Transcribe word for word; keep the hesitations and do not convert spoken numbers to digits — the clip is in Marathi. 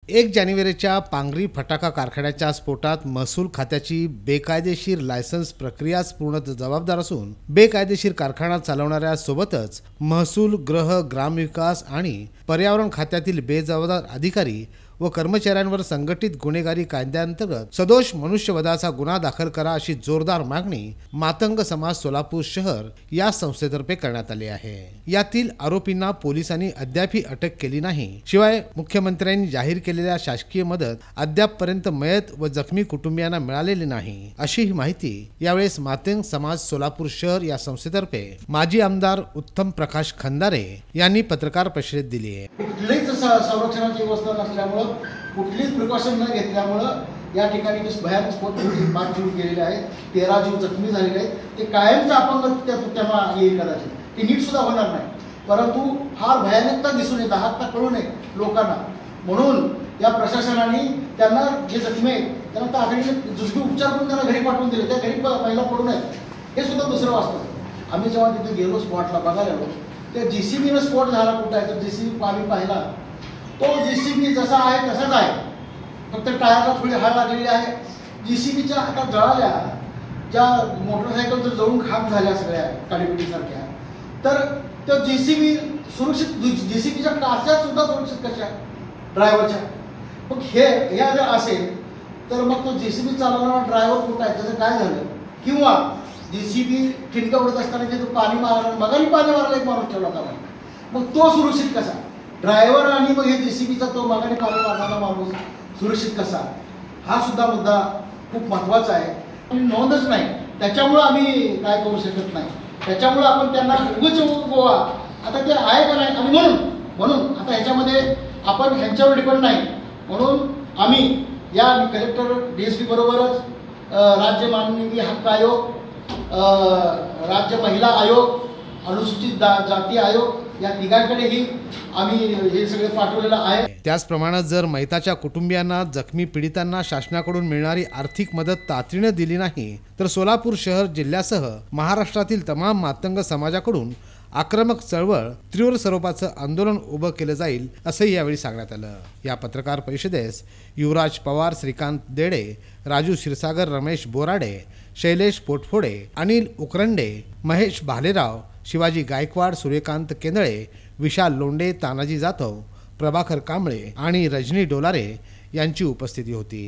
एक जानेवारीच्या पांगरी फटाका कारखान्याच्या स्फोटात महसूल खात्याची बेकायदेशीर लायसन्स प्रक्रियाच पूर्ण जबाबदार असून बेकायदेशीर कारखाना चालवणाऱ्या सोबतच महसूल, गृह, ग्रामविकास आणि पर्यावरण खात्यातील बेजबाबदार अधिकारी व कर्मचाऱ्यांवर संघटित गुन्हेगारी कायद्याअंतर्गत सदोष मनुष्यवधाचा गुन्हा दाखल करा अशी जोरदार मागणी मातंग समाज सोलापूर शहर या संस्थेतर्फे करण्यात आली आहे। यातील आरोपींना पोलिसांनी अद्यापही अटक केली नाही। शिवाय मुख्यमंत्र्यांनी जाहीर केलेल्या शासकीय मदत अद्यापपर्यंत मयत व जखमी कुटुंबियांना मिळालेली नाही अशी ही माहिती यावेळेस मातंग समाज सोलापूर शहर या संस्थेतर्फे माजी आमदार उत्तम प्रकाश खंदारे यांनी पत्रकार परिषदेत दिली आहे। कुठलीच संरक्षणाची व्यवस्था नसल्यामुळे कुठलीच प्रिकॉशन न घेतल्यामुळे या ठिकाणी भयानक स्फोट पाच जीव गेलेले आहेत, तेरा जीव जखमी झालेले आहेत। ते कायमचं अपंग त्यांना येईल कदाचित, ते नीट सुद्धा होणार नाही, परंतु फार भयानकता दिसून येत हात कळू नये लोकांना। म्हणून या प्रशासनाने त्यांना जे जखमी आहेत त्यांना तातडीने जुजबी उपचार करून त्यांना घरी पाठवून दिले। त्या घरी पहिला पडू नये हे सुद्धा दुसरं वाचतं। आम्ही जेव्हा तिथे गेलो स्पॉटला बघायला आलो, त्या जीसीबीनं स्फोट झाला कुठं आहे तर जीसीबी आम्ही पाहिला तो जीसीबी जसा आहे तसाच आहे, फक्त टायरला थोडी हाड लागलेली आहे। जीसीबीच्या आता जळाल्या ज्या मोटरसायकल जर जळून खाक झाल्या सगळ्या काळीपिटीसारख्या, तर तो जीसीबी सुरक्षित, जीसीबीच्या काचा सुद्धा सुरक्षित कशा ड्रायव्हरच्या। मग हे ह्या जर असेल तर मग तो जीसीबी चालवणारा ड्रायव्हर कुठं आहे, त्याचं काय झालं? किंवा जीसीबी खिडक्या उडत असताना जे तो पाणी मारणार मगानी पाणी मारायला एक माणूस ठेवला होता, मग तो सुरक्षित कसा? ड्रायव्हर आणि मग हे जेसीबीचा तो मागाने पाणी मारणारा माणूस सुरक्षित कसा? हा सुद्धा मुद्दा खूप महत्त्वाचा आहे आणि नोंदच नाही, त्याच्यामुळं आम्ही काय करू शकत नाही। त्याच्यामुळं आपण त्यांना उगच गोवा आता ते आहे का नाही, आणि म्हणून म्हणून आता ह्याच्यामध्ये आपण ह्यांच्यावर डिपेंड नाही। म्हणून आम्ही या कलेक्टर डी एस पी बरोबरच राज्य मानवी हक्क आयोग, राज्य महिला आयोग, अनुसूचित जाती आयोग या तिघांकडेही आम्ही हे सगळे पाठवलेलं आहे। त्याचप्रमाणे जर मैताच्या कुटुंबियांना, जखमी पीडितांना शासनाकडून मिळणारी आर्थिक मदत तातडीने दिली नाही तर सोलापूर शहर जिल्ह्यासह महाराष्ट्रातील तमाम मातंग समाजाकडून आक्रमक चळवळ, तीव्र स्वरूपाचं आंदोलन उभं केलं जाईल असंही यावेळी सांगण्यात आलं। या पत्रकार परिषदेस युवराज पवार, श्रीकांत देडे, राजू क्षीरसागर, रमेश बोराडे, शैलेश पोटफोडे, अनिल उकरंडे, महेश भालेराव, शिवाजी गायकवाड, सूर्यकांत केंदळे, विशाल लोंढे, तानाजी जाधव, प्रभाकर कांबळे आणि रजनी डोलारे यांची उपस्थिती होती।